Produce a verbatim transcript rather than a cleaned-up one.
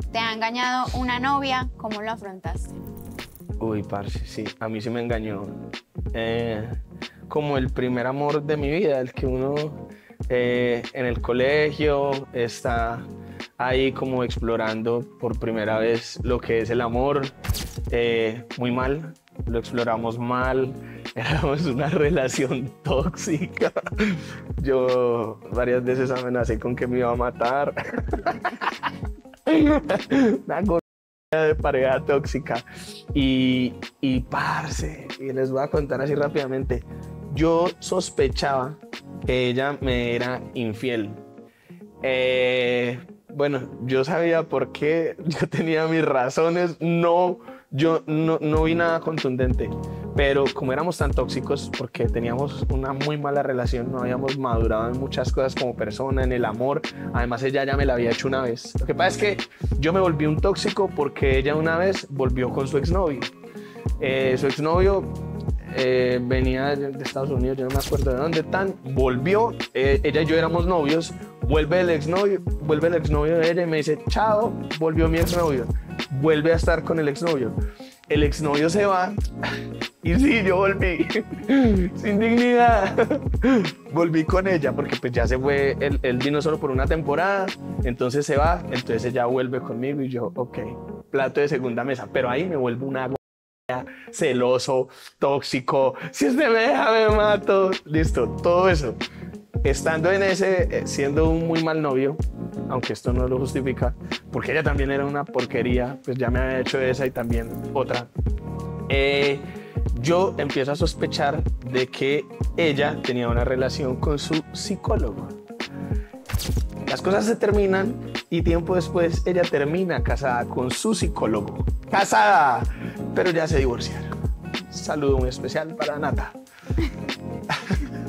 ¿Te ha engañado una novia? ¿Cómo lo afrontaste? Uy, parce, sí, a mí sí me engañó. Eh, como el primer amor de mi vida, el que uno eh, en el colegio está ahí como explorando por primera vez lo que es el amor. Eh, muy mal, lo exploramos mal, éramos una relación tóxica. Yo varias veces amenacé con que me iba a matar. Una de pareja tóxica y, y parce, y les voy a contar así rápidamente. Yo sospechaba que ella me era infiel. Eh, bueno, yo sabía por qué, yo tenía mis razones, no, yo no, no vi nada contundente, pero como éramos tan tóxicos, porque teníamos una muy mala relación, no habíamos madurado en muchas cosas como persona, en el amor, además ella ya me la había hecho una vez. Lo que pasa es que yo me volví un tóxico porque ella una vez volvió con su exnovio. Eh, su exnovio eh, venía de Estados Unidos, yo no me acuerdo de dónde tan, volvió, eh, ella y yo éramos novios, vuelve el exnovio, vuelve el exnovio de ella y me dice, chao, volvió mi exnovio, vuelve a estar con el exnovio. El exnovio se va y sí, yo volví, sin dignidad, volví con ella porque pues ya se fue, él, él vino solo por una temporada, entonces se va, entonces ella vuelve conmigo y yo, ok, plato de segunda mesa, pero ahí me vuelvo una celoso, tóxico, si usted me deja me mato, listo, todo eso. Estando en ese, siendo un muy mal novio, aunque esto no lo justifica, porque ella también era una porquería, pues ya me había hecho esa y también otra, eh, yo empiezo a sospechar de que ella tenía una relación con su psicólogo. Las cosas se terminan y tiempo después ella termina casada con su psicólogo. Casada, pero ya se divorciaron. Saludo muy especial para Nata.